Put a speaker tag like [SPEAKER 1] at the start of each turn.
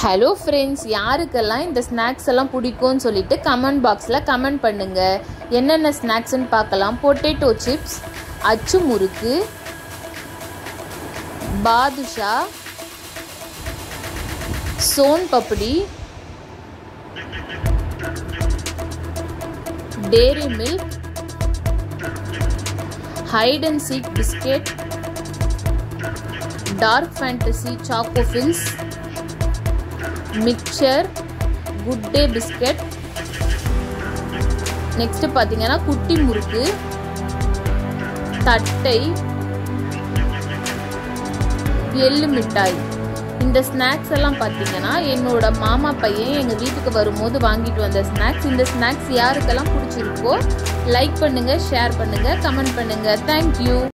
[SPEAKER 1] Hello friends, யாருக்கெல்லாம் இந்த snacks எல்லாம் பிடிக்கும்னு சொல்லிட்டு கமெண்ட் பாக்ஸில் கமெண்ட் பண்ணுங்கள். என்னென்ன ஸ்நாக்ஸ்ன்னு பார்க்கலாம். Potato chips, achu murukku, badusha, son papdi, dairy milk, hide and seek biscuit, dark fantasy choco fills, mixture, good day biscuit. Next பார்த்தீங்கன்னா குட்டி முறுக்கு, தட்டை, எள்ளு மிட்டாய். இந்த ஸ்நாக்ஸ் எல்லாம் பார்த்தீங்கன்னா என்னோட மாமா பையன் எங்கள் வீட்டுக்கு வரும்போது வாங்கிட்டு வந்த ஸ்நாக்ஸ். இந்த ஸ்நாக்ஸ் யாருக்கெல்லாம் பிடிச்சிருக்கோ லைக் பண்ணுங்கள், ஷேர் பண்ணுங்கள், கமெண்ட் பண்ணுங்கள். தேங்க்யூ.